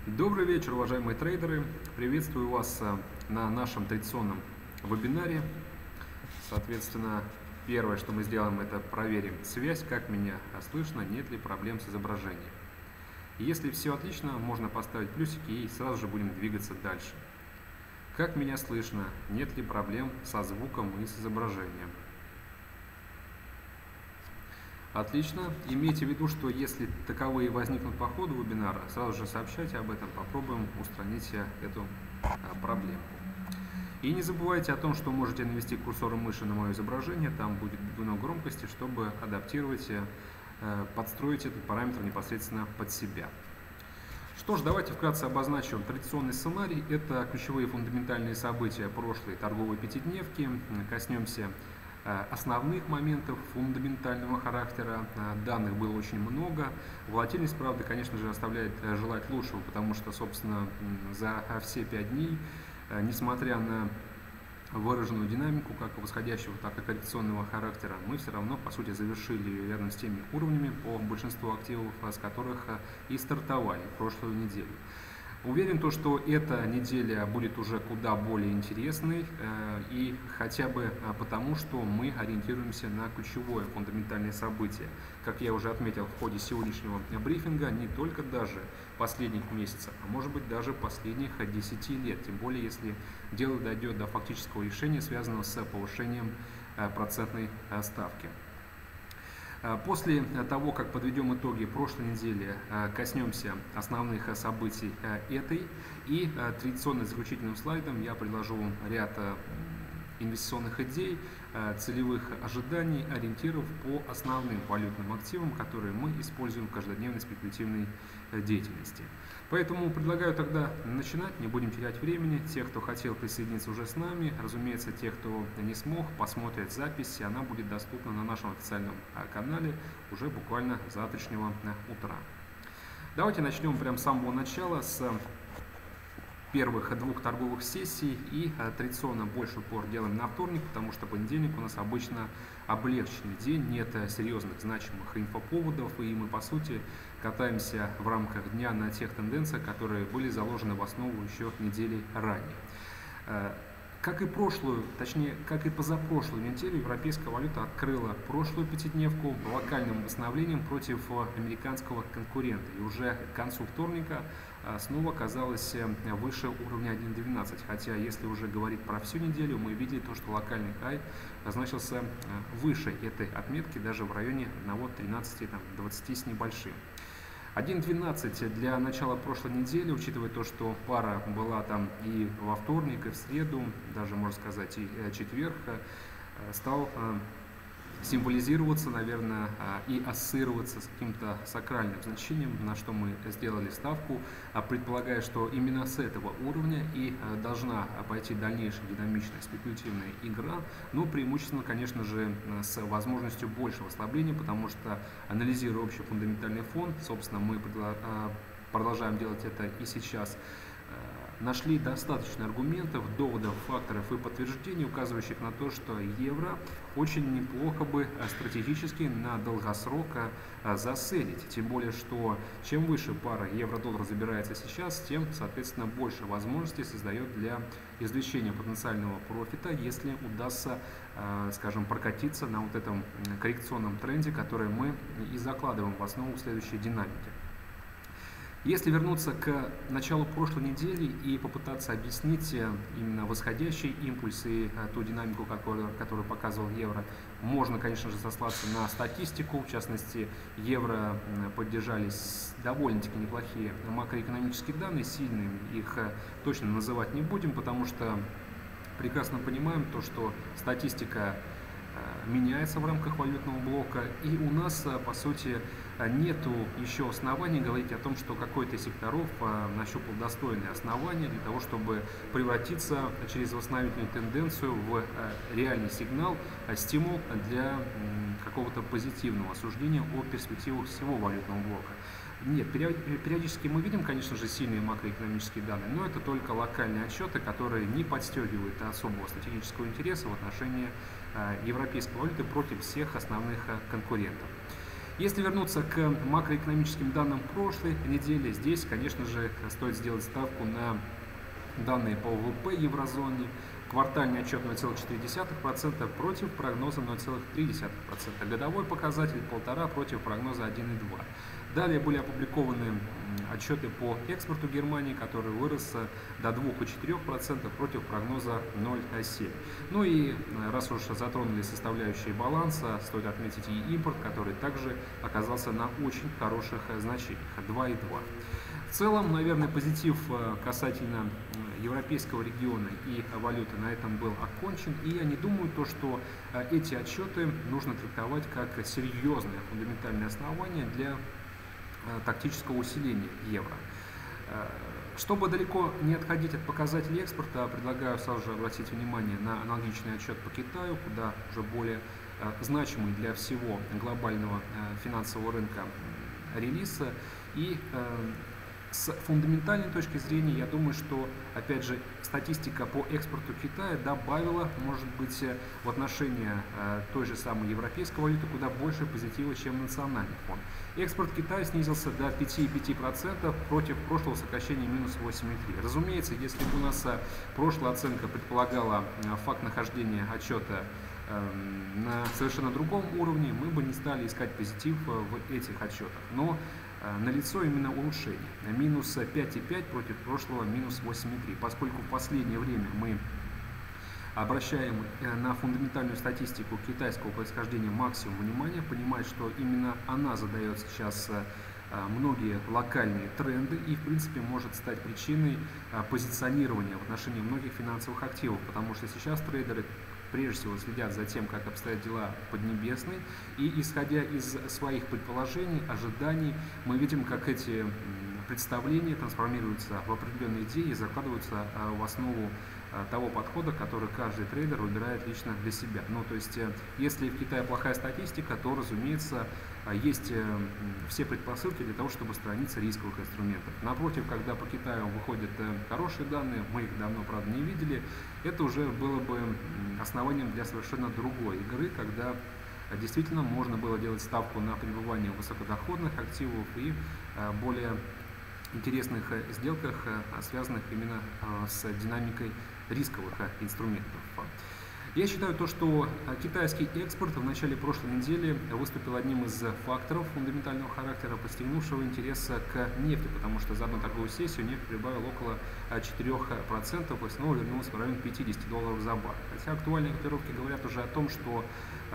Добрый вечер, уважаемые трейдеры! Приветствую вас на нашем традиционном вебинаре. Соответственно, первое, что мы сделаем, это проверим связь, как меня слышно, нет ли проблем с изображением. Если все отлично, можно поставить плюсики и сразу же будем двигаться дальше. Как меня слышно, нет ли проблем со звуком и с изображением. Отлично. Имейте в виду, что если таковые возникнут по ходу вебинара, сразу же сообщайте об этом, попробуем устранить эту проблему. И не забывайте о том, что можете навести курсором мыши на мое изображение, там будет двойной громкости, чтобы адаптировать, подстроить этот параметр непосредственно под себя. Что ж, давайте вкратце обозначим традиционный сценарий. Это ключевые фундаментальные события прошлой торговой пятидневки. Коснемся основных моментов фундаментального характера. Данных было очень много. Волатильность, правда, конечно же, оставляет желать лучшего, потому что, собственно, за все 5 дней, несмотря на выраженную динамику как восходящего, так и коррекционного характера, мы все равно, по сути, завершили рядом с теми уровнями по большинству активов, с которых и стартовали прошлую неделю. Уверен, что эта неделя будет уже куда более интересной, и хотя бы потому, что мы ориентируемся на ключевое фундаментальное событие. Как я уже отметил в ходе сегодняшнего брифинга, не только даже последних месяцев, а может быть даже последних 10 лет, тем более если дело дойдет до фактического решения, связанного с повышением процентной ставки. После того, как подведем итоги прошлой недели, коснемся основных событий этой, и традиционно заключительным слайдом я предложу ряд инвестиционных идей, целевых ожиданий, ориентиров по основным валютным активам, которые мы используем в каждодневной спекулятивной деятельности. Поэтому предлагаю тогда начинать, не будем терять времени. Те, кто хотел присоединиться уже с нами, разумеется, те, кто не смог, посмотрят запись, и она будет доступна на нашем официальном канале уже буквально с завтрашнего утра. Давайте начнем прямо с самого начала, с первых 2 торговых сессий, и традиционно больше упор делаем на вторник, потому что понедельник у нас обычно облегченный день, нет серьезных значимых инфоповодов, и мы по сути катаемся в рамках дня на тех тенденциях, которые были заложены в основу еще недели ранее. Как и прошлую, точнее, как и позапрошлую неделю, европейская валюта открыла прошлую пятидневку локальным восстановлением против американского конкурента. И уже к концу вторника снова оказалась выше уровня 1.12. Хотя, если уже говорить про всю неделю, мы видели то, что локальный хай значился выше этой отметки, даже в районе 1.13-20 с небольшим. 1.12 для начала прошлой недели, учитывая то, что пара была там и во вторник, и в среду, даже можно сказать и четверг, стал символизироваться, наверное, и ассоциироваться с каким-то сакральным значением, на что мы сделали ставку, предполагая, что именно с этого уровня и должна пойти дальнейшая динамичная спекулятивная игра, но преимущественно, конечно же, с возможностью большего ослабления, потому что, анализируя общий фундаментальный фон, собственно, мы продолжаем делать это и сейчас, нашли достаточно аргументов, доводов, факторов и подтверждений, указывающих на то, что евро очень неплохо бы стратегически на долгосрок заселить. Тем более, что чем выше пара евро-доллар забирается сейчас, тем, соответственно, больше возможностей создает для извлечения потенциального профита, если удастся, скажем, прокатиться на вот этом коррекционном тренде, который мы и закладываем в основу следующей динамики. Если вернуться к началу прошлой недели и попытаться объяснить именно восходящий импульс и ту динамику, которую показывал евро, можно, конечно же, сослаться на статистику. В частности, евро поддержались довольно-таки неплохие макроэкономические данные, сильными их точно называть не будем, потому что прекрасно понимаем то, что статистика меняется в рамках валютного блока, и у нас, по сути, нету еще оснований говорить о том, что какой-то из секторов нащупал достойные основания для того, чтобы превратиться через восстановительную тенденцию в реальный сигнал, стимул для какого-то позитивного осуждения о перспективах всего валютного блока. Нет, периодически мы видим, конечно же, сильные макроэкономические данные, но это только локальные отчеты, которые не подстегивают особого стратегического интереса в отношении европейской валюты против всех основных конкурентов. Если вернуться к макроэкономическим данным прошлой недели, здесь, конечно же, стоит сделать ставку на данные по ВВП еврозоне. Квартальный отчет 0,4% против прогноза 0,3%. Годовой показатель 1,5% против прогноза 1,2%. Далее были опубликованы отчеты по экспорту Германии, который вырос до 2,4% против прогноза 0,7%. Ну и раз уж затронули составляющие баланса, стоит отметить и импорт, который также оказался на очень хороших значениях – 2,2%. В целом, наверное, позитив касательно европейского региона и валюты на этом был окончен. И я не думаю, что эти отчеты нужно трактовать как серьезное фундаментальное основание для тактического усиления евро. Чтобы далеко не отходить от показателей экспорта, предлагаю сразу же обратить внимание на аналогичный отчет по Китаю, куда уже более значимый для всего глобального финансового рынка релиз. И с фундаментальной точки зрения, я думаю, что, опять же, статистика по экспорту Китая добавила, может быть, в отношении той же самой европейской валюты куда больше позитива, чем национальный фон. Экспорт Китая снизился до 5,5% против прошлого сокращения минус 8,3%. Разумеется, если бы у нас прошлая оценка предполагала факт нахождения отчета на совершенно другом уровне, мы бы не стали искать позитив в этих отчетах. Но налицо именно улучшение. Минус 5,5 против прошлого минус 8,3. Поскольку в последнее время мы обращаем на фундаментальную статистику китайского происхождения максимум внимания, понимая, что именно она задает сейчас многие локальные тренды и, в принципе, может стать причиной позиционирования в отношении многих финансовых активов, потому что сейчас трейдеры прежде всего следят за тем, как обстоят дела в Поднебесной, и исходя из своих предположений, ожиданий, мы видим, как эти представления трансформируются в определенные идеи и закладываются в основу того подхода, который каждый трейдер выбирает лично для себя. Ну, то есть, если в Китае плохая статистика, то, разумеется, есть все предпосылки для того, чтобы сторониться рисковых инструментов. Напротив, когда по Китаю выходят хорошие данные, мы их давно, правда, не видели, это уже было бы основанием для совершенно другой игры, когда действительно можно было делать ставку на пребывание в высокодоходных активов и более интересных сделках, связанных именно с динамикой рисковых инструментов. Я считаю что китайский экспорт в начале прошлой недели выступил одним из факторов фундаментального характера, подстегнувшего интерес к нефти, потому что за одну торговую сессию нефть прибавила около 4% и снова вернулась в район $50 за баррель. Хотя актуальные котировки говорят уже о том, что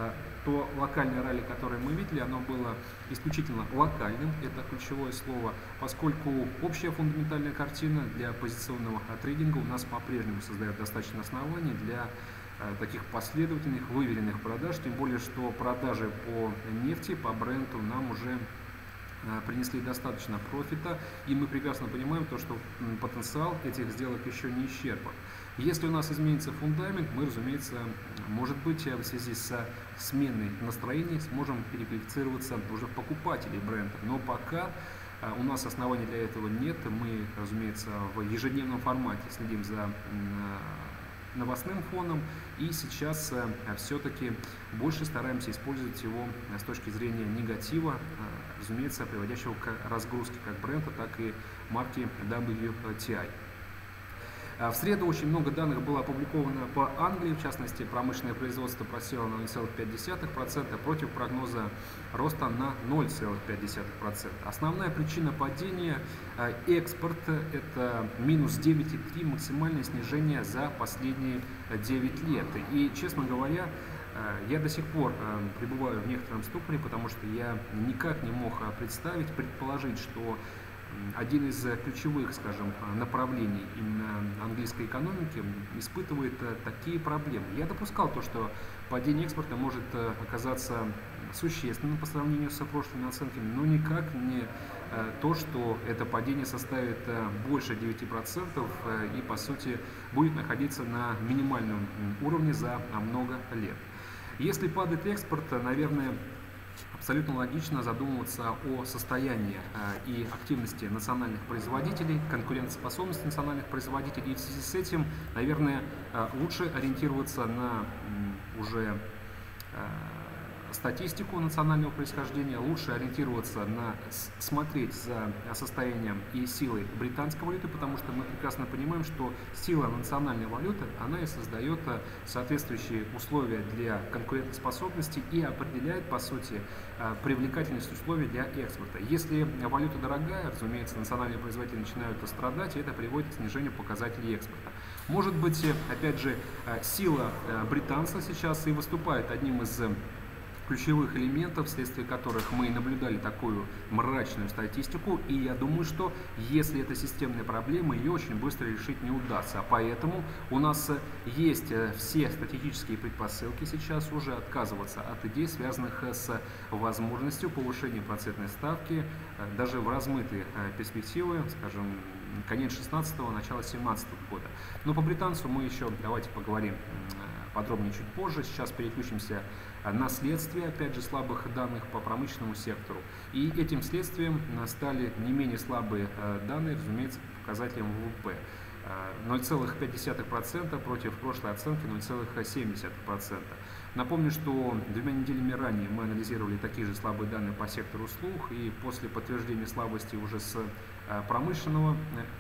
то локальное ралли, которое мы видели, оно было исключительно локальным, это ключевое слово, поскольку общая фундаментальная картина для позиционного трейдинга у нас по-прежнему создает достаточно оснований для таких последовательных, выверенных продаж, тем более, что продажи по нефти, по бренду нам уже принесли достаточно профита, и мы прекрасно понимаем что потенциал этих сделок еще не исчерпан. Если у нас изменится фундамент, мы, разумеется, может быть, в связи с сменой настроений сможем переквалифицироваться уже в покупателей бренда, но пока у нас оснований для этого нет. Мы, разумеется, в ежедневном формате следим за новостным фоном, и сейчас все-таки больше стараемся использовать его с точки зрения негатива, разумеется, приводящего к разгрузке как бренда, так и марки WTI. В среду очень много данных было опубликовано по Англии, в частности, промышленное производство просело на 0,5% против прогноза роста на 0,5%. Основная причина падения экспорта – это минус 9,3%, максимальное снижение за последние 9 лет. И, честно говоря, я до сих пор пребываю в некотором ступоре, потому что я никак не мог представить, предположить, что один из ключевых, скажем, направлений именно английской экономики испытывает такие проблемы. Я допускал что падение экспорта может оказаться существенным по сравнению с прошлыми оценками, но никак не то, что это падение составит больше 9% и, по сути, будет находиться на минимальном уровне за много лет. Если падает экспорт, наверное, абсолютно логично задумываться о состоянии и активности национальных производителей, конкурентоспособности национальных производителей. И в связи с этим, наверное, лучше ориентироваться на уже статистику национального происхождения, лучше ориентироваться смотреть за состоянием и силой британской валюты, потому что мы прекрасно понимаем, что сила национальной валюты, она и создает соответствующие условия для конкурентоспособности и определяет, по сути, привлекательность условий для экспорта. Если валюта дорогая, разумеется, национальные производители начинают страдать, и это приводит к снижению показателей экспорта. Может быть, опять же, сила британца сейчас и выступает одним из ключевых элементов, вследствие которых мы наблюдали такую мрачную статистику, и я думаю, что если это системная проблема, ее очень быстро решить не удастся. Поэтому у нас есть все стратегические предпосылки сейчас уже отказываться от идей, связанных с возможностью повышения процентной ставки даже в размытые перспективы, скажем, конец 16-го, начало 17-го года. Но по британцу мы еще давайте поговорим подробнее чуть позже. Сейчас переключимся на следствие, опять же, слабых данных по промышленному сектору. И этим следствием стали не менее слабые данные, разумеется, показателям ВВП. 0,5% против прошлой оценки 0,7%. Напомню, что 2 неделями ранее мы анализировали такие же слабые данные по сектору услуг, и после подтверждения слабости уже с промышленного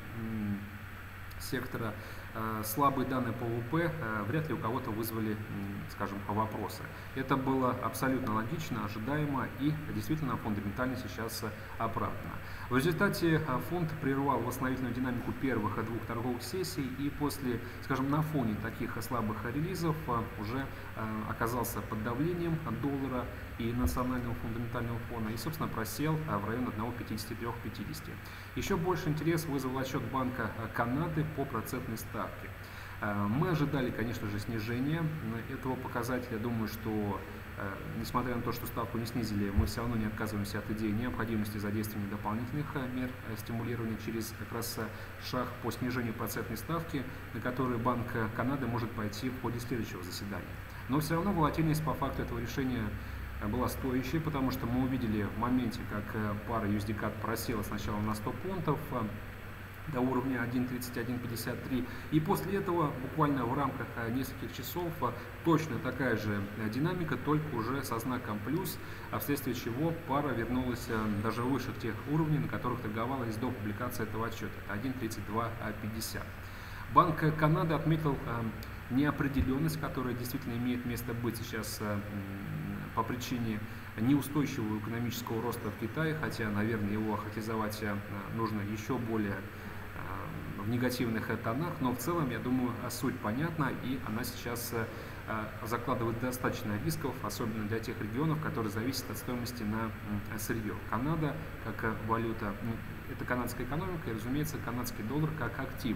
сектора слабые данные по ВВП вряд ли у кого-то вызвали, скажем, вопросы. Это было абсолютно логично, ожидаемо и действительно фундаментально сейчас оправдано. В результате фонд прервал восстановительную динамику первых двух торговых сессий и после, скажем, на фоне таких слабых релизов уже оказался под давлением доллара и национального фундаментального фона и, собственно, просел в район 1,53-50. Еще больше интерес вызвал отчет Банка Канады по процентной ставке. Мы ожидали, конечно же, снижения этого показателя. Думаю, что несмотря на то, что ставку не снизили, мы все равно не отказываемся от идеи необходимости задействования дополнительных мер стимулирования через как раз шаг по снижению процентной ставки, на который Банк Канады может пойти в ходе следующего заседания. Но все равно волатильность по факту этого решения была стоящей, потому что мы увидели в моменте, как пара USD-CAD просела сначала на 100 пунктов до уровня 1.3153, и после этого буквально в рамках нескольких часов точно такая же динамика, только уже со знаком плюс, вследствие чего пара вернулась даже выше тех уровней, на которых торговалась до публикации этого отчета, 1.3250. Банк Канады отметил неопределенность, которая действительно имеет место быть сейчас по причине неустойчивого экономического роста в Китае, хотя, наверное, его охарактеризовать нужно еще более в негативных тонах, но в целом, я думаю, суть понятна, и она сейчас закладывает достаточно рисков, особенно для тех регионов, которые зависят от стоимости на сырье. Канада как валюта, это канадская экономика, и, разумеется, канадский доллар как актив,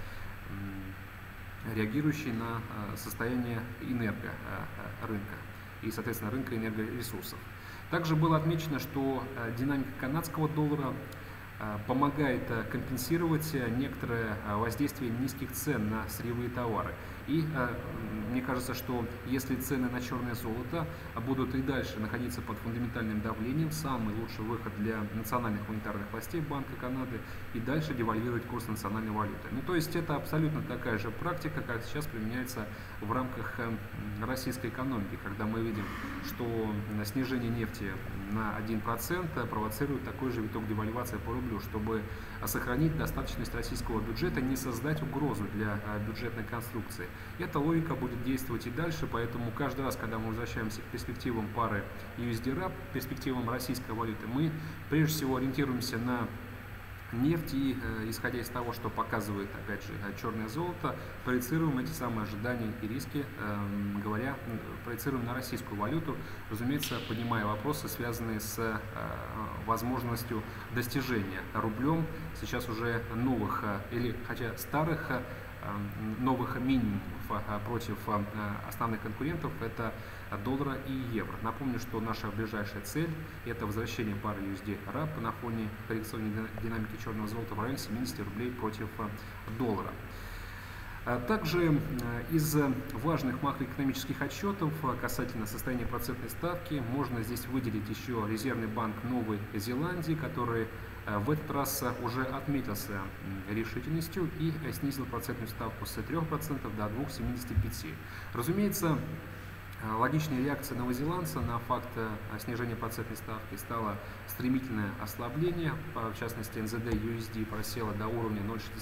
реагирующий на состояние энергорынка и, соответственно, рынка энергоресурсов. Также было отмечено, что динамика канадского доллара помогает компенсировать некоторое воздействие низких цен на сырьевые товары. И мне кажется, что если цены на черное золото будут и дальше находиться под фундаментальным давлением, самый лучший выход для национальных монетарных властей Банка Канады и дальше девальвировать курс национальной валюты. Ну, то есть это абсолютно такая же практика, как сейчас применяется в рамках российской экономики, когда мы видим, что снижение нефти на 1% провоцирует такой же виток девальвации по рублю, чтобы сохранить достаточность российского бюджета, не создать угрозу для бюджетной конструкции. Эта логика будет действовать и дальше, поэтому каждый раз, когда мы возвращаемся к перспективам пары USD-RAP, перспективам российской валюты, мы прежде всего ориентируемся на нефть и, исходя из того, что показывает, опять же, черное золото, проецируем эти самые ожидания и риски, проецируем на российскую валюту, разумеется, поднимая вопросы, связанные с возможностью достижения рублем сейчас уже новых, или хотя старых, новых минимумов против основных конкурентов, это доллара и евро. Напомню, что наша ближайшая цель – это возвращение пары USD-RAP на фоне коррекционной динамики черного золота в районе 70 рублей против доллара. Также из важных макроэкономических отчетов касательно состояния процентной ставки можно здесь выделить еще Резервный банк Новой Зеландии, который в этот раз уже отметился решительностью и снизил процентную ставку с 3% до 2,75%. Разумеется, Логичной реакцией новозеландца на факт снижения процентной ставки стало стремительное ослабление. В частности, NZD-USD просела до уровня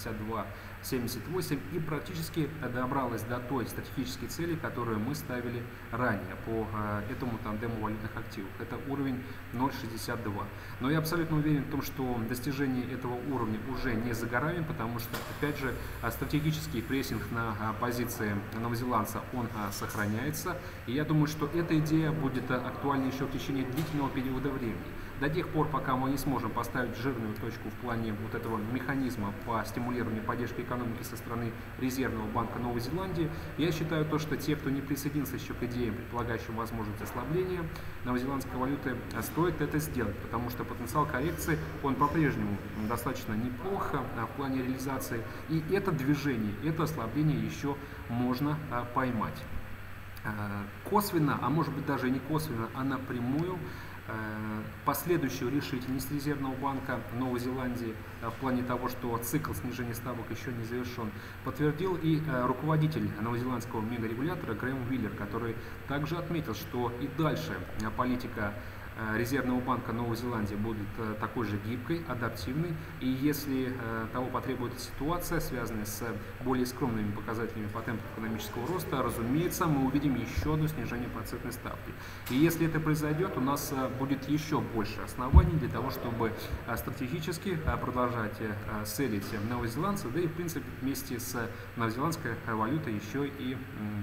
0,6278 и практически добралась до той стратегической цели, которую мы ставили ранее по этому тандему валютных активов. Это уровень 0,62. Но я абсолютно уверен в том, что достижение этого уровня уже не за горами, потому что, опять же, стратегический прессинг на позиции новозеландца, он сохраняется. И я думаю, что эта идея будет актуальна еще в течение длительного периода времени. До тех пор, пока мы не сможем поставить жирную точку в плане вот этого механизма по стимулированию поддержки экономики со стороны Резервного банка Новой Зеландии, я считаю то, что те, кто не присоединился еще к идеям, предполагающим возможность ослабления новозеландской валюты, стоит это сделать, потому что потенциал коррекции, он по-прежнему достаточно неплохо в плане реализации, и это движение, это ослабление еще можно поймать. Косвенно, а может быть даже не косвенно, а напрямую последующую решительность Резервного банка Новой Зеландии в плане того, что цикл снижения ставок еще не завершен, подтвердил и руководитель новозеландского мегарегулятора Грэм Уиллер, который также отметил, что и дальше политика Резервного банка Новой Зеландии будет такой же гибкой, адаптивной, и если того потребует ситуация, связанная с более скромными показателями по темпу экономического роста, разумеется, мы увидим еще одно снижение процентной ставки. И если это произойдет, у нас будет еще больше оснований для того, чтобы стратегически продолжать селить новозеландцев, да и в принципе вместе с новозеландской валютой еще и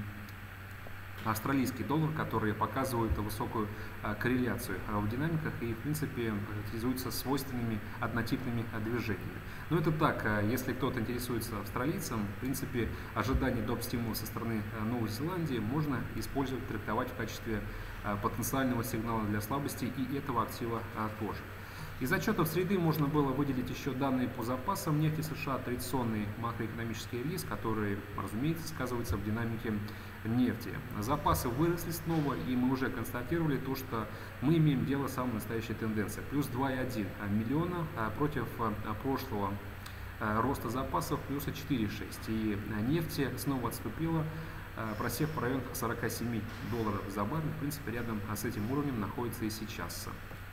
австралийский доллар, которые показывают высокую корреляцию в динамиках и, в принципе, характеризуются свойственными однотипными движениями. Но это так, если кто-то интересуется австралийцем, в принципе, ожидание доп. Стимула со стороны Новой Зеландии можно использовать, трактовать в качестве потенциального сигнала для слабости и этого актива тоже. Из отчетов среды можно было выделить еще данные по запасам нефти США, традиционный макроэкономический риск, который, разумеется, сказывается в динамике нефти. Запасы выросли снова, и мы уже констатировали то, что мы имеем дело с самой настоящей тенденцией. Плюс 2,1 миллиона против прошлого роста запасов плюс 4,6. И нефть снова отступила, просев в район $47 за баррель. В принципе, рядом с этим уровнем находится и сейчас.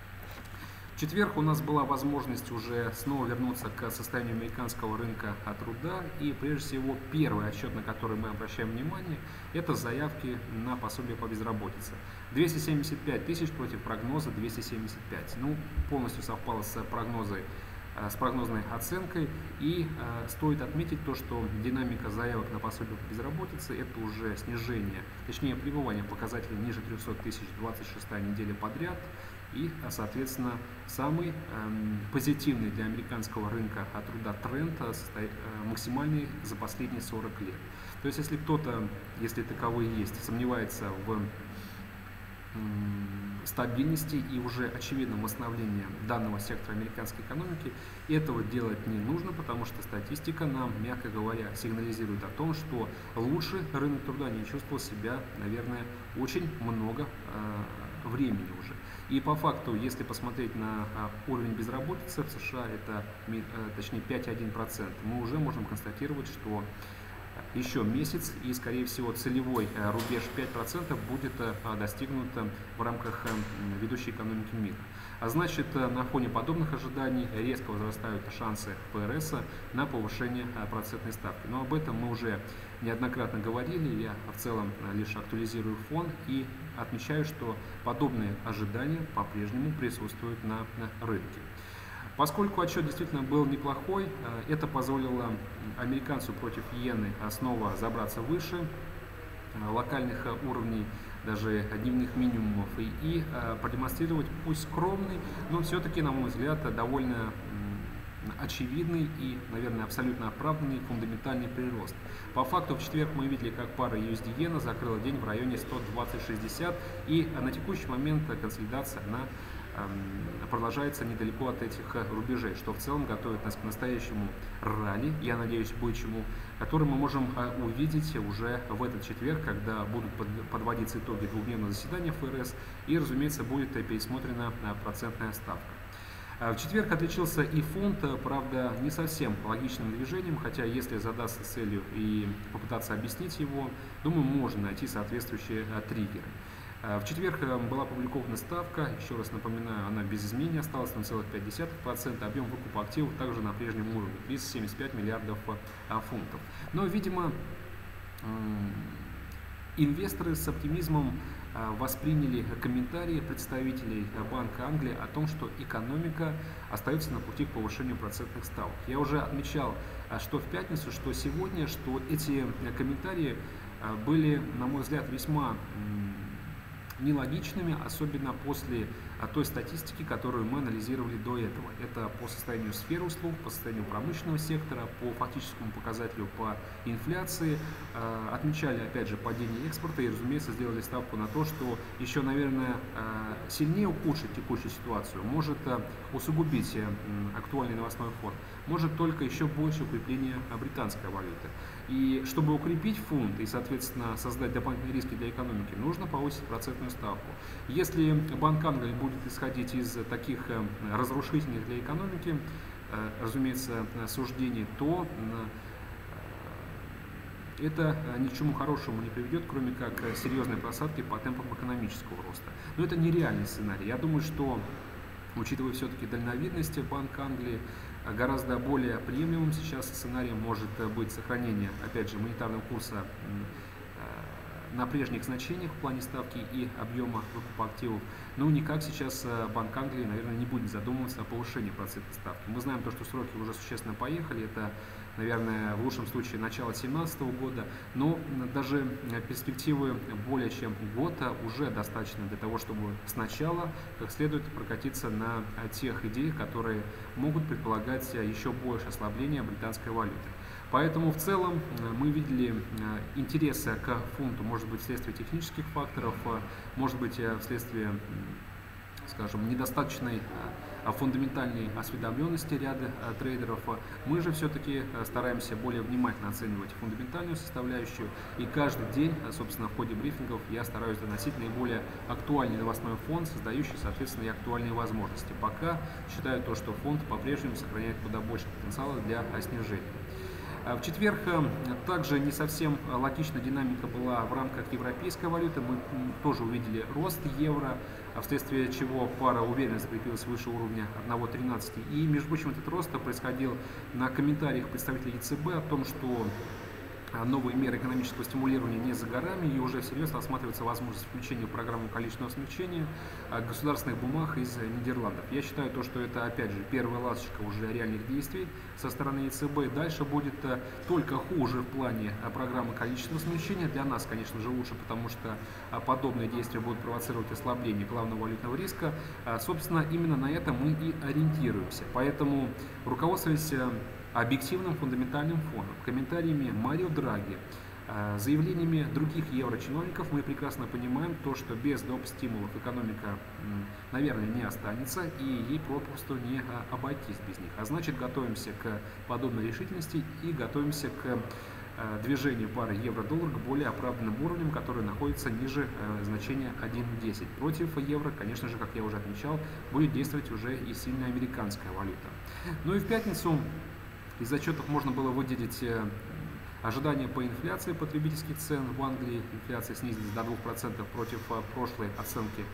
В четверг у нас была возможность уже снова вернуться к состоянию американского рынка труда, и прежде всего первый отчет, на который мы обращаем внимание, это заявки на пособие по безработице. 275 тысяч против прогноза 275. Ну, полностью совпало с прогнозной оценкой, и стоит отметить то, что динамика заявок на пособие по безработице это уже снижение, точнее пребывание показателей ниже 300 тысяч 26 неделя подряд. И, соответственно, самый позитивный для американского рынка труда тренд максимальный за последние 40 лет. То есть, если кто-то, если таковые есть, сомневается в стабильности и уже очевидном восстановлении данного сектора американской экономики, этого делать не нужно, потому что статистика нам, мягко говоря, сигнализирует о том, что лучше рынок труда не чувствовал себя, наверное, очень много времени уже. И по факту, если посмотреть на уровень безработицы в США, это точнее 5,1%, мы уже можем констатировать, что еще месяц и, скорее всего, целевой рубеж 5% будет достигнут в рамках ведущей экономики мира. А значит, на фоне подобных ожиданий резко возрастают шансы ФРС на повышение процентной ставки. Но об этом мы уже неоднократно говорили, я в целом лишь актуализирую фон и отмечаю, что подобные ожидания по-прежнему присутствуют на рынке. Поскольку отчет действительно был неплохой, это позволило американцу против иены снова забраться выше локальных уровней, даже дневных минимумов, и продемонстрировать пусть скромный, но все-таки, на мой взгляд, довольно очевидный и, наверное, абсолютно оправданный фундаментальный прирост. По факту в четверг мы видели, как пара USD-иена закрыла день в районе 120.60, и на текущий момент консолидация продолжается недалеко от этих рубежей, что в целом готовит нас к настоящему ралли, я надеюсь, будущему, который мы можем увидеть уже в этот четверг, когда будут подводиться итоги двухдневного заседания ФРС и, разумеется, будет пересмотрена процентная ставка. В четверг отличился и фунт, правда, не совсем логичным движением, хотя если задаться целью и попытаться объяснить его, думаю, можно найти соответствующие триггеры. В четверг была опубликована ставка, еще раз напоминаю, она без изменений осталась 0,5%, объем выкупа активов также на прежнем уровне, 375 миллиардов фунтов. Но, видимо, инвесторы с оптимизмом восприняли комментарии представителей Банка Англии о том, что экономика остается на пути к повышению процентных ставок. Я уже отмечал, что в пятницу, что сегодня, что эти комментарии были, на мой взгляд, весьма нелогичными, особенно после той статистики, которую мы анализировали до этого. Это по состоянию сферы услуг, по состоянию промышленного сектора, по фактическому показателю по инфляции. Отмечали, опять же, падение экспорта и, разумеется, сделали ставку на то, что еще, наверное, сильнее ухудшить текущую ситуацию, может усугубить актуальный новостной фон, может только еще больше укрепление британской валюты. И чтобы укрепить фунт и, соответственно, создать дополнительные риски для экономики, нужно повысить процентную ставку. Если Банк Англии будет исходить из таких разрушительных для экономики, разумеется, суждений, то это ни к чему хорошему не приведет, кроме как серьезной просадки по темпам экономического роста. Но это нереальный сценарий. Я думаю, что, учитывая все-таки дальновидность Банка Англии, гораздо более приемлемым сейчас сценарием может быть сохранение, опять же, монетарного курса на прежних значениях в плане ставки и объема выкупа активов. Но никак сейчас Банк Англии, наверное, не будет задумываться о повышении процентной ставки. Мы знаем то, что сроки уже существенно поехали. Это, наверное, в лучшем случае начало 2017 года. Но даже перспективы более чем года уже достаточно для того, чтобы сначала как следует прокатиться на тех идеях, которые могут предполагать еще больше ослабления британской валюты. Поэтому в целом мы видели интерес к фунту, может быть, вследствие технических факторов, может быть, вследствие, скажем, недостаточной фундаментальной осведомленности ряда трейдеров. Мы же все-таки стараемся более внимательно оценивать фундаментальную составляющую, и каждый день, собственно, в ходе брифингов я стараюсь доносить наиболее актуальный новостной фон, создающий, соответственно, и актуальные возможности. Пока считаю то, что фонд по-прежнему сохраняет куда больше потенциала для снижения. В четверг также не совсем логичная динамика была в рамках европейской валюты. Мы тоже увидели рост евро, вследствие чего пара уверенно закрепилась выше уровня 1.13. И, между прочим, этот рост происходил на комментариях представителей ЕЦБ о том, что новые меры экономического стимулирования не за горами, и уже всерьез рассматривается возможность включения в программу количественного смягчения государственных бумаг из Нидерландов. Я считаю, что это, опять же, первая ласточка уже реальных действий со стороны ЕЦБ. Дальше будет только хуже в плане программы количественного смягчения. Для нас, конечно же, лучше, потому что подобные действия будут провоцировать ослабление главного валютного риска. Собственно, именно на это мы и ориентируемся. Поэтому, руководствуясь объективным фундаментальным фоном, комментариями Марио Драги, заявлениями других еврочиновников, мы прекрасно понимаем то, что без доп. Стимулов экономика, наверное, не останется, и ей попросту не обойтись без них. А значит, готовимся к подобной решительности и готовимся к движению пары евро-доллар к более оправданным уровням, которые находятся ниже значения 1.10. Против евро, конечно же, как я уже отмечал, будет действовать уже и сильная американская валюта. Ну и в пятницу из отчетов можно было выделить ожидания по инфляции потребительских цен в Англии. Инфляция снизилась до 2% против прошлой оценки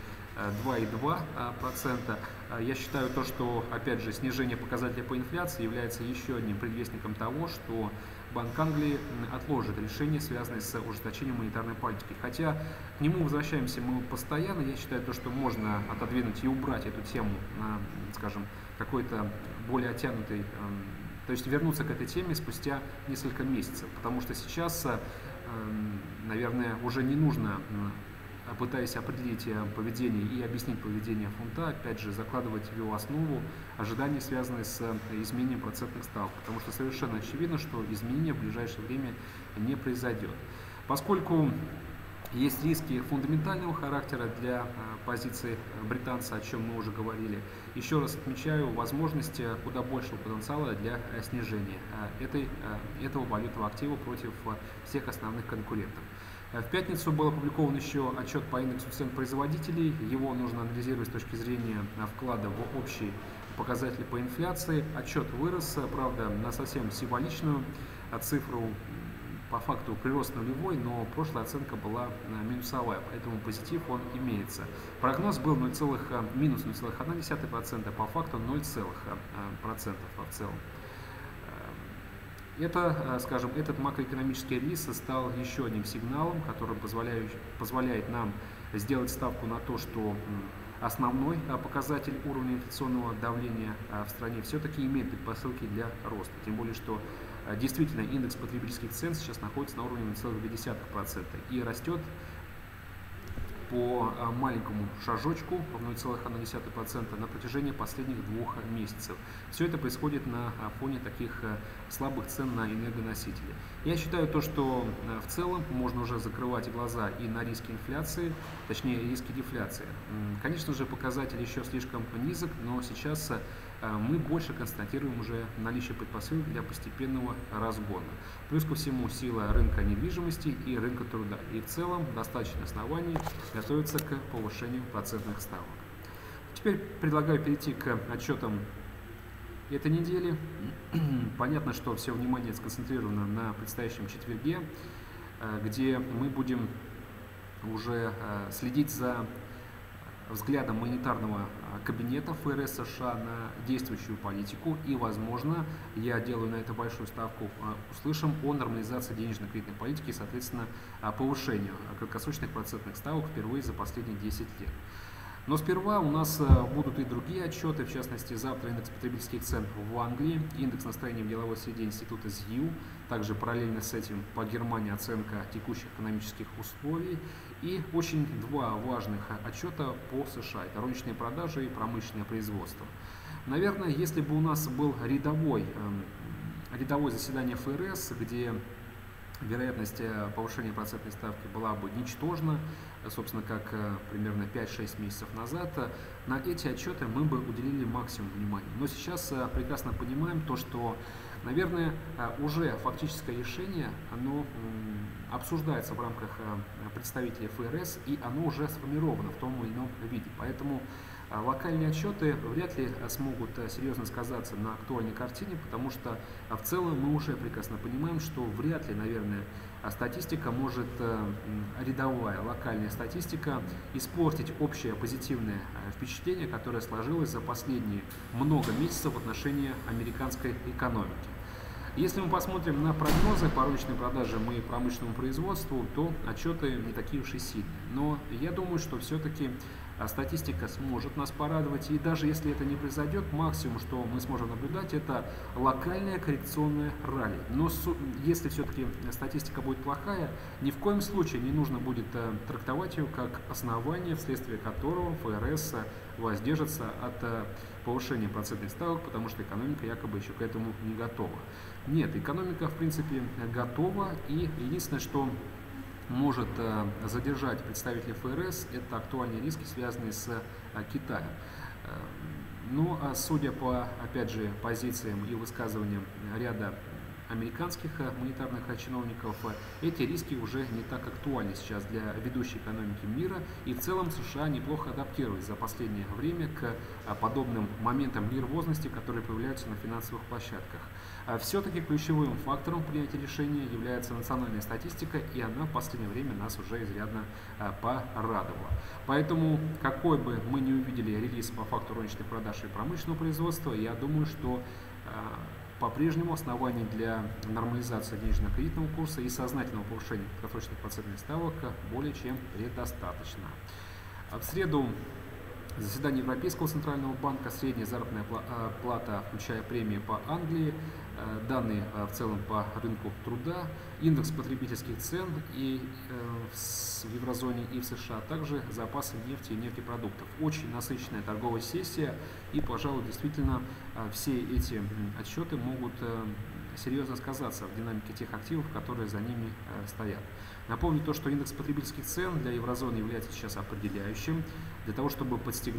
2,2%. Я считаю что, опять же, снижение показателей по инфляции является еще одним предвестником того, что Банк Англии отложит решение, связанное с ужесточением монетарной политики. Хотя к нему возвращаемся мы постоянно. Я считаю что можно отодвинуть и убрать эту тему на, скажем, какой-то более оттянутый, то есть вернуться к этой теме спустя несколько месяцев, потому что сейчас, наверное, уже не нужно, пытаясь определить поведение и объяснить поведение фунта, опять же, закладывать в его основу ожидания, связанные с изменением процентных ставок, потому что совершенно очевидно, что изменения в ближайшее время не произойдет. Поскольку есть риски фундаментального характера для позиции британца, о чем мы уже говорили. Еще раз отмечаю возможности куда большего потенциала для снижения этого валютного актива против всех основных конкурентов. В пятницу был опубликован еще отчет по индексу цен производителей. Его нужно анализировать с точки зрения вклада в общий показатели по инфляции. Отчет вырос, правда, на совсем символичную цифру. По факту прирост нулевой, но прошлая оценка была минусовая, поэтому позитив он имеется. Прогноз был минус 0,1%, по факту 0% в целом. Это, скажем, этот макроэкономический релиз стал еще одним сигналом, который позволяет нам сделать ставку на то, что основной показатель уровня инфляционного давления в стране все-таки имеет предпосылки для роста. Тем более, что действительно индекс потребительских цен сейчас находится на уровне 0,2% и растет по маленькому шажочку в 0,1% на протяжении последних 2 месяцев. Все это происходит на фоне таких слабых цен на энергоносители. Я считаю то, что в целом можно уже закрывать глаза и на риски инфляции, точнее риски дефляции. Конечно же, показатель еще слишком низок, но сейчас мы больше констатируем уже наличие предпосылок для постепенного разгона. Плюс ко всему сила рынка недвижимости и рынка труда. И в целом достаточно оснований готовиться к повышению процентных ставок. Теперь предлагаю перейти к отчетам этой недели. Понятно, что все внимание сконцентрировано на предстоящем четверге, где мы будем уже следить за взглядом монетарного кабинета ФРС США на действующую политику, и, возможно, я делаю на это большую ставку, услышим о нормализации денежно-кредитной политики и, соответственно, повышению краткосрочных процентных ставок впервые за последние 10 лет. Но сперва у нас будут и другие отчеты, в частности, завтра индекс потребительских цен в Англии, индекс настроения в деловой среде института ЗИУ, также параллельно с этим по Германии оценка текущих экономических условий, и очень 2 важных отчета по США, это розничные продажи и промышленное производство. Наверное, если бы у нас был рядовое заседание ФРС, где вероятность повышения процентной ставки была бы ничтожна, собственно, как примерно 5-6 месяцев назад, на эти отчеты мы бы уделили максимум внимания. Но сейчас прекрасно понимаем то, что, наверное, уже фактическое решение, оно обсуждается в рамках представителей ФРС, и оно уже сформировано в том или ином виде. Поэтому локальные отчеты вряд ли смогут серьезно сказаться на актуальной картине, потому что в целом мы уже прекрасно понимаем, что вряд ли, наверное, статистика может, рядовая локальная статистика, испортить общее позитивное впечатление, которое сложилось за последние много месяцев в отношении американской экономики. Если мы посмотрим на прогнозы по розничным продажам и промышленному производству, то отчеты не такие уж и сильные. Но я думаю, что все-таки статистика сможет нас порадовать, и даже если это не произойдет, максимум, что мы сможем наблюдать, это локальное коррекционное ралли. Но если все-таки статистика будет плохая, ни в коем случае не нужно будет трактовать ее как основание, вследствие которого ФРС воздержится от повышения процентных ставок, потому что экономика якобы еще к этому не готова. Нет, экономика в принципе готова, и единственное, что может задержать представителей ФРС, это актуальные риски, связанные с Китаем. Но судя по, опять же, позициям и высказываниям ряда американских монетарных чиновников, эти риски уже не так актуальны сейчас для ведущей экономики мира, и в целом США неплохо адаптировались за последнее время к подобным моментам нервозности, которые появляются на финансовых площадках. Все-таки ключевым фактором принятия решения является национальная статистика, и она в последнее время нас уже изрядно порадовала. Поэтому, какой бы мы ни увидели релиз по факту розничных продаж и промышленного производства, я думаю, что по-прежнему оснований для нормализации денежно-кредитного курса и сознательного повышения краткосрочных процентных ставок более чем предостаточно. В среду заседание Европейского центрального банка, средняя заработная плата, включая премии по Англии, данные в целом по рынку труда, индекс потребительских цен и в еврозоне и в США, а также запасы нефти и нефтепродуктов. Очень насыщенная торговая сессия, и, пожалуй, действительно все эти отчеты могут серьезно сказаться в динамике тех активов, которые за ними стоят. Напомню то, что индекс потребительских цен для еврозоны является сейчас определяющим для того, чтобы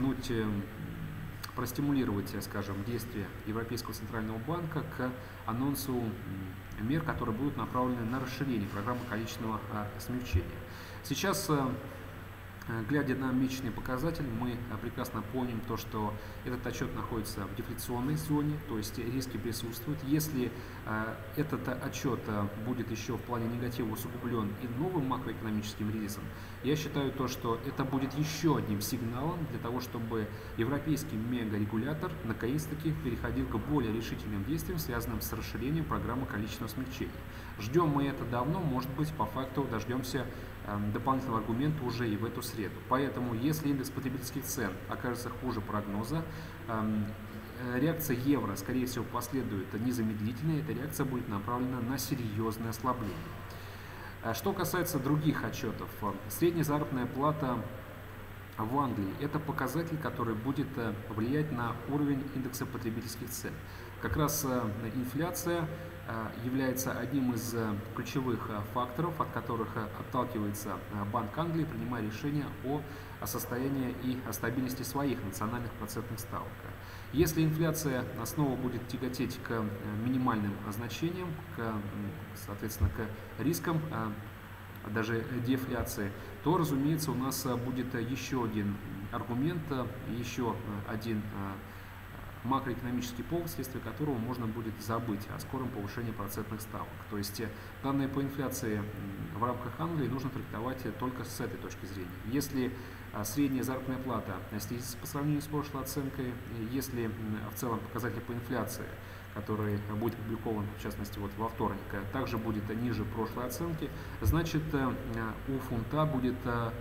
простимулировать, скажем, действия Европейского центрального банка к анонсу мер, которые будут направлены на расширение программы количественного смягчения. Сейчас Глядя на месячный показатель, мы прекрасно помним то, что этот отчет находится в дефляционной зоне, то есть риски присутствуют. Если этот отчет будет еще в плане негатива усугублен и новым макроэкономическим риском, я считаю то, что это будет еще одним сигналом для того, чтобы европейский мегарегулятор наконец-таки переходил к более решительным действиям, связанным с расширением программы количественного смягчения. Ждем мы это давно, может быть, по факту дождемся дополнительного аргумента уже и в эту среду. Поэтому, если индекс потребительских цен окажется хуже прогноза, реакция евро, скорее всего, последует незамедлительно, эта реакция будет направлена на серьезное ослабление. Что касается других отчетов, средняя заработная плата в Англии – это показатель, который будет влиять на уровень индекса потребительских цен. Как раз инфляция является одним из ключевых факторов, от которых отталкивается Банк Англии, принимая решение о состоянии и о стабильности своих национальных процентных ставок. Если инфляция снова будет тяготеть к минимальным значениям, соответственно, к рискам, даже дефляции, то, разумеется, у нас будет еще один аргумент, еще один макроэкономический повод, вследствие которого можно будет забыть о скором повышении процентных ставок. То есть данные по инфляции в рамках Англии нужно трактовать только с этой точки зрения. Если средняя заработная плата снизится по сравнению с прошлой оценкой, если в целом показатель по инфляции, который будет опубликован, в частности, вот во вторник, также будет ниже прошлой оценки, значит, у фунта будет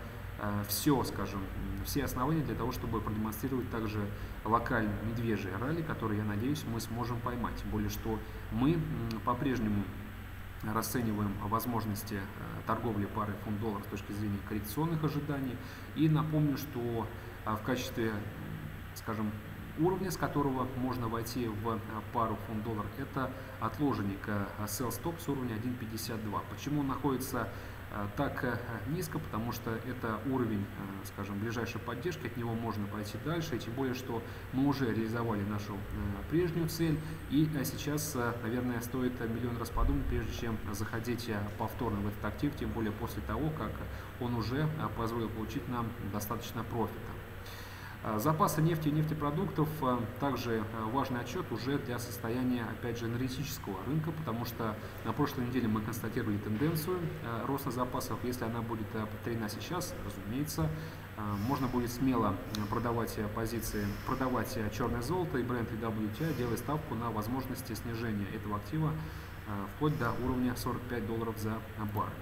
все основания для того, чтобы продемонстрировать также локальный медвежий ралли, который, я надеюсь, мы сможем поймать. Тем более, что мы по-прежнему расцениваем возможности торговли парой фунт-доллар с точки зрения коррекционных ожиданий. И напомню, что в качестве, скажем, уровня, с которого можно войти в пару фунт-доллар, это отложенник sell stop с уровня 1.52. Почему он находится так низко? Потому что это уровень, скажем, ближайшей поддержки, от него можно пойти дальше, и тем более, что мы уже реализовали нашу прежнюю цель, и сейчас, наверное, стоит миллион раз подумать, прежде чем заходить повторно в этот актив, тем более после того, как он уже позволил получить нам достаточно профита. Запасы нефти и нефтепродуктов также важный отчет уже для состояния, опять же, энергетического рынка, потому что на прошлой неделе мы констатировали тенденцию роста запасов. Если она будет повторена сейчас, разумеется, можно будет смело продавать позиции, продавать черное золото и Brent и WTI, делая ставку на возможности снижения этого актива вплоть до уровня $45 за баррель.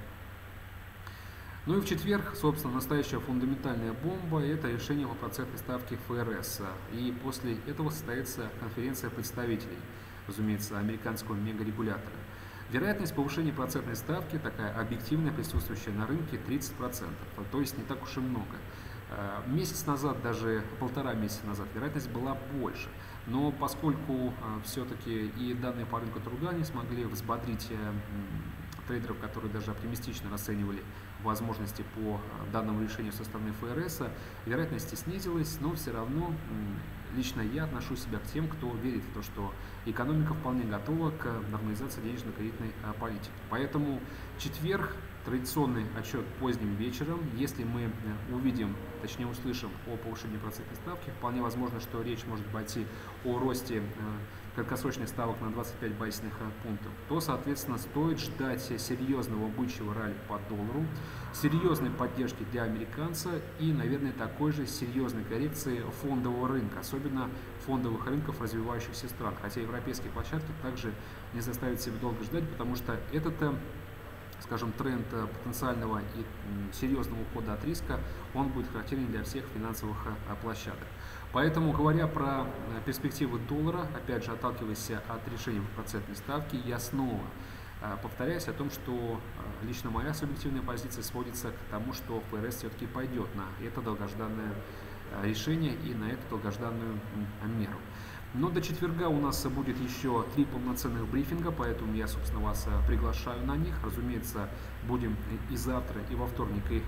Ну и в четверг, собственно, настоящая фундаментальная бомба – это решение по процентной ставке ФРС. И после этого состоится конференция представителей, разумеется, американского мегарегулятора. Вероятность повышения процентной ставки, такая объективная, присутствующая на рынке, 30%, то есть не так уж и много. Месяц назад, даже полтора месяца назад, вероятность была больше. Но поскольку все-таки и данные по рынку труда не смогли взбодрить трейдеров, которые даже оптимистично расценивали возможности по данному решению со стороны ФРС, вероятность снизилась, но все равно лично я отношу себя к тем, кто верит в то, что экономика вполне готова к нормализации денежно-кредитной политики. Поэтому четверг, традиционный отчет поздним вечером. Если мы увидим, точнее услышим о повышении процентной ставки, вполне возможно, что речь может пойти о росте краткосрочных ставок на 25 базисных пунктов, то, соответственно, стоит ждать серьезного бычьего ралли по доллару, серьезной поддержки для американца и, наверное, такой же серьезной коррекции фондового рынка, особенно фондовых рынков развивающихся стран. Хотя европейские площадки также не заставят себя долго ждать, потому что этот, скажем, тренд потенциального и серьезного ухода от риска, он будет характерен для всех финансовых площадок. Поэтому, говоря про перспективы доллара, опять же, отталкиваясь от решения процентной ставки, я снова повторяюсь о том, что лично моя субъективная позиция сводится к тому, что ФРС все-таки пойдет на это долгожданное решение и на эту долгожданную меру. Но до четверга у нас будет еще 3 полноценных брифинга, поэтому я, собственно, вас приглашаю на них. Разумеется, будем и завтра, и во вторник, и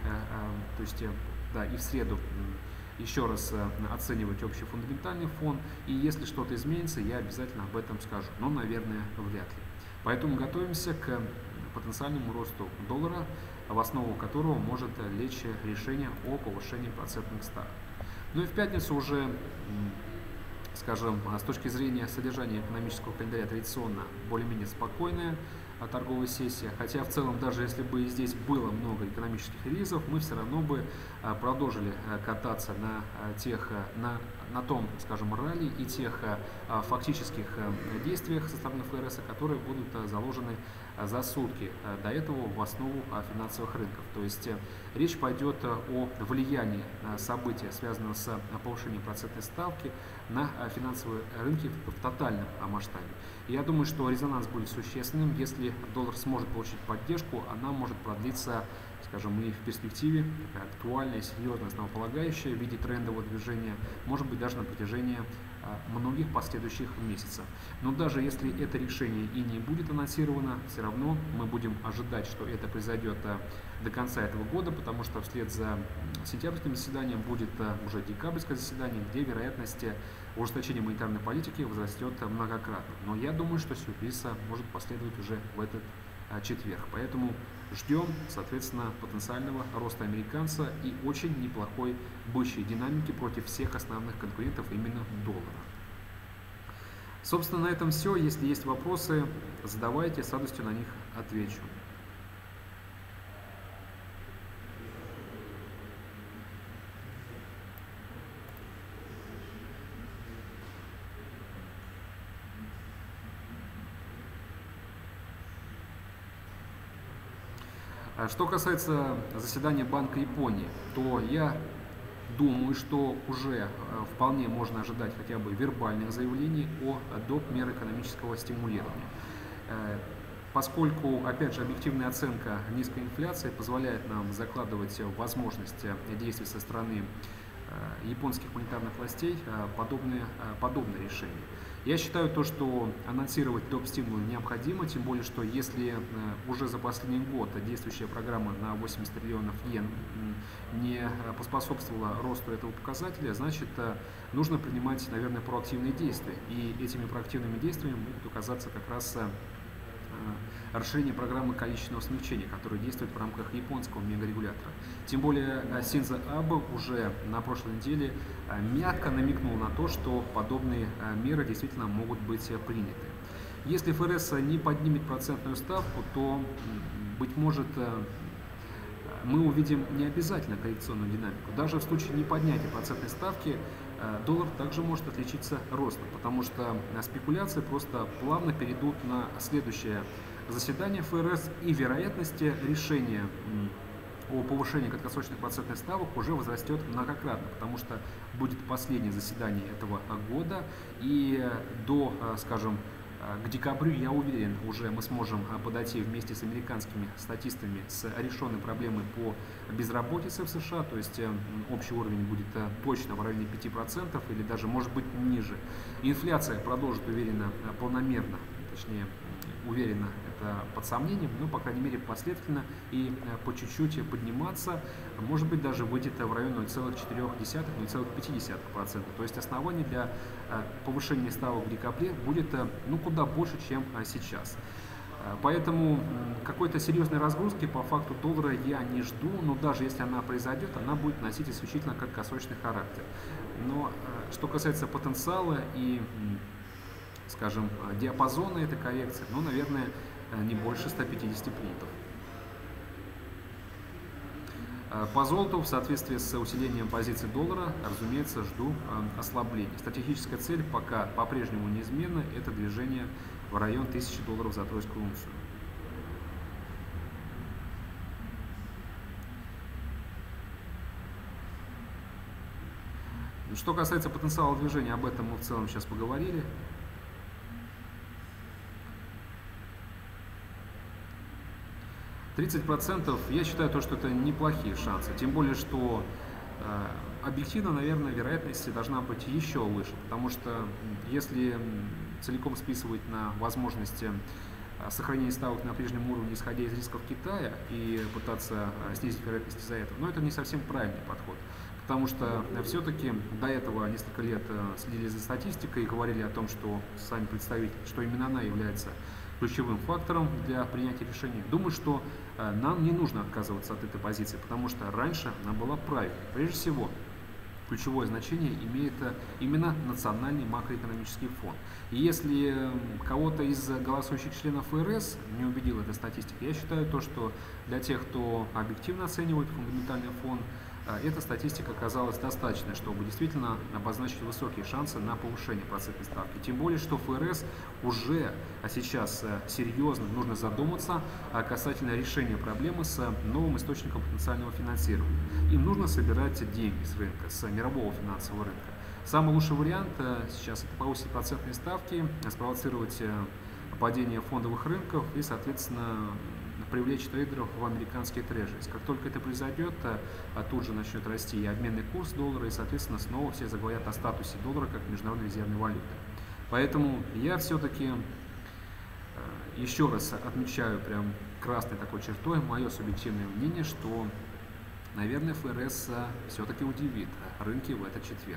в среду еще раз оценивать общий фундаментальный фон. И если что-то изменится, я обязательно об этом скажу. Но, наверное, вряд ли. Поэтому готовимся к потенциальному росту доллара, в основу которого может лечь решение о повышении процентных ставок. Ну и в пятницу уже, скажем, с точки зрения содержания экономического календаря традиционно более-менее спокойная торговая сессия, хотя в целом даже если бы здесь было много экономических релизов, мы все равно бы продолжили кататься на том, скажем, ралли и тех фактических действиях со стороны ФРС, которые будут заложены за сутки до этого в основу финансовых рынков. То есть речь пойдет о влиянии события, связанного с повышением процентной ставки на финансовые рынки в тотальном масштабе. И я думаю, что резонанс будет существенным. Если доллар сможет получить поддержку, она может продлиться, скажем, и в перспективе актуальная, серьезная, основополагающая в виде трендового движения, может быть даже на протяжении многих последующих месяцев. Но даже если это решение и не будет анонсировано, все равно мы будем ожидать, что это произойдет до конца этого года, потому что вслед за сентябрьским заседанием будет уже декабрьское заседание, где вероятность ужесточения монетарной политики возрастет многократно. Но я думаю, что сюрприз может последовать уже в этот четверг. Поэтому ждем, соответственно, потенциального роста американца и очень неплохой бычьей динамики против всех основных конкурентов именно доллара. Собственно, на этом все. Если есть вопросы, задавайте, с радостью на них отвечу. Что касается заседания Банка Японии, то я думаю, что уже вполне можно ожидать хотя бы вербальных заявлений о доп. Мер экономического стимулирования. Поскольку, опять же, объективная оценка низкой инфляции позволяет нам закладывать возможность действий со стороны японских монетарных властей подобные решения. Я считаю то, что анонсировать доп. Стимулы необходимо, тем более, что если уже за последний год действующая программа на 80 триллионов йен не поспособствовала росту этого показателя, значит, нужно принимать, наверное, проактивные действия. И этими проактивными действиями могут оказаться как раз расширение программы количественного смягчения, которая действует в рамках японского мегарегулятора. Тем более Синдзо Абе уже на прошлой неделе мягко намекнул на то, что подобные меры действительно могут быть приняты. Если ФРС не поднимет процентную ставку, то, быть может, мы увидим не обязательно коррекционную динамику. Даже в случае неподнятия процентной ставки доллар также может отличиться ростом, потому что спекуляции просто плавно перейдут на следующее заседание ФРС, и вероятность решения о повышении краткосрочных процентных ставок уже возрастет многократно, потому что будет последнее заседание этого года, и до, скажем, к декабрю, я уверен, уже мы сможем подойти вместе с американскими статистами с решенной проблемой по безработице в США, то есть общий уровень будет точно в районе 5% или даже может быть ниже. Инфляция продолжит уверенно, планомерно, точнее уверенно, это под сомнением, но по крайней мере последовательно и по чуть-чуть подниматься, может быть даже выйдет в район 0,4-0,5%. То есть оснований для повышения ставок в декабре будет куда больше, чем сейчас. Поэтому какой-то серьезной разгрузки по факту доллара я не жду, но даже если она произойдет, она будет носить исключительно краткосрочный характер. Но что касается потенциала и, скажем, диапазона этой коррекции, наверное, не больше 150 пунктов. По золоту, в соответствии с усилением позиций доллара, разумеется, жду ослабления. Стратегическая цель пока по-прежнему неизменна, это движение в район $1000 за тройскую унцию. Что касается потенциала движения, об этом мы в целом сейчас поговорили. %30, я считаю, что это неплохие шансы, тем более, что объективно, наверное, вероятность должна быть еще выше, потому что если целиком списывать на возможности сохранения ставок на прежнем уровне, исходя из рисков Китая, и пытаться снизить вероятность из-за этого, но это не совсем правильный подход. Потому что все-таки до этого несколько лет следили за статистикой и говорили о том, что сами представители, что именно она является ключевым фактором для принятия решений. Думаю, что нам не нужно отказываться от этой позиции, потому что раньше она была правильной. Прежде всего, ключевое значение имеет именно национальный макроэкономический фон. И если кого-то из голосующих членов ФРС не убедила эта статистика, я считаю то, что для тех, кто объективно оценивает фундаментальный фон, эта статистика оказалась достаточной, чтобы действительно обозначить высокие шансы на повышение процентной ставки. Тем более, что ФРС уже сейчас серьезно нужно задуматься касательно решения проблемы с новым источником потенциального финансирования. Им нужно собирать деньги с рынка, с мирового финансового рынка. Самый лучший вариант сейчас это повысить процентные ставки, спровоцировать падение фондовых рынков и, соответственно, привлечь трейдеров в американские трежерис. Как только это произойдет, тут же начнет расти и обменный курс доллара, и, соответственно, снова все заговорят о статусе доллара как международной резервной валюты. Поэтому я все-таки еще раз отмечаю прям красной такой чертой мое субъективное мнение, что, наверное, ФРС все-таки удивит рынки в этот четверг.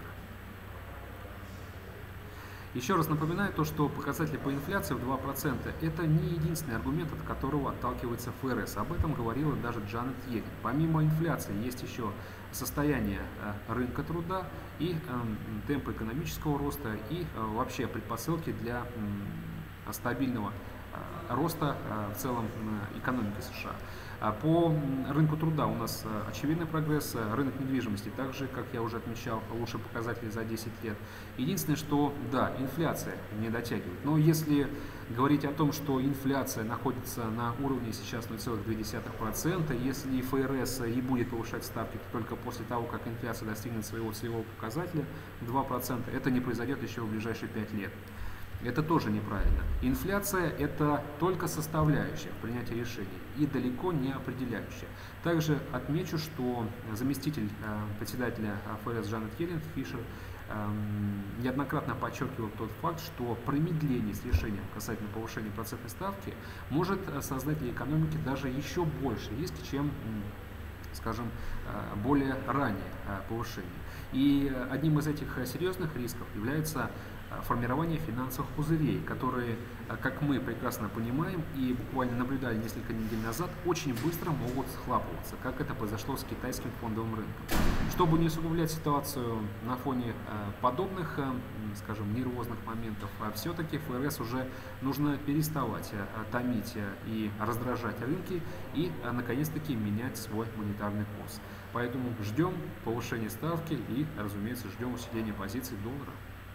Еще раз напоминаю то, что показатели по инфляции в 2% это не единственный аргумент, от которого отталкивается ФРС. Об этом говорила даже Джанет Йеллен. Помимо инфляции есть еще состояние рынка труда и темпы экономического роста и вообще предпосылки для стабильного роста в целом экономики США. По рынку труда у нас очевидный прогресс, рынок недвижимости также, как я уже отмечал, лучшие показатели за 10 лет. Единственное, что да, инфляция не дотягивает. Но если говорить о том, что инфляция находится на уровне сейчас 0,2%, если ФРС и будет повышать ставки только после того, как инфляция достигнет своего целевого показателя 2%, это не произойдет еще в ближайшие 5 лет. Это тоже неправильно. Инфляция – это только составляющая в принятии решений и далеко не определяющая. Также отмечу, что заместитель председателя ФРС Джанет Йеллен Фишер неоднократно подчеркивал тот факт, что промедление с решением касательно повышения процентной ставки может создать для экономики даже еще больше риски, чем, скажем, более раннее повышение. И одним из этих серьезных рисков является формирование финансовых пузырей, которые, как мы прекрасно понимаем и буквально наблюдали несколько недель назад, очень быстро могут схлапываться, как это произошло с китайским фондовым рынком. Чтобы не усугублять ситуацию на фоне подобных, скажем, нервозных моментов, все-таки ФРС уже нужно переставать томить и раздражать рынки и, наконец-таки, менять свой монетарный курс. Поэтому ждем повышения ставки и, разумеется, ждем усиления позиций доллара.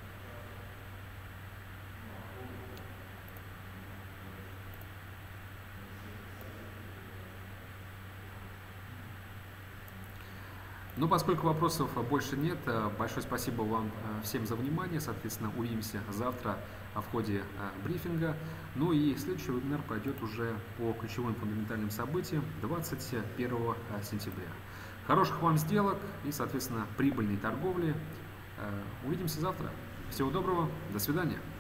Но поскольку вопросов больше нет, большое спасибо вам всем за внимание. Соответственно, увидимся завтра в ходе брифинга. Ну и следующий вебинар пройдет уже по ключевым фундаментальным событиям 21 сентября. Хороших вам сделок и, соответственно, прибыльной торговли. Увидимся завтра. Всего доброго. До свидания.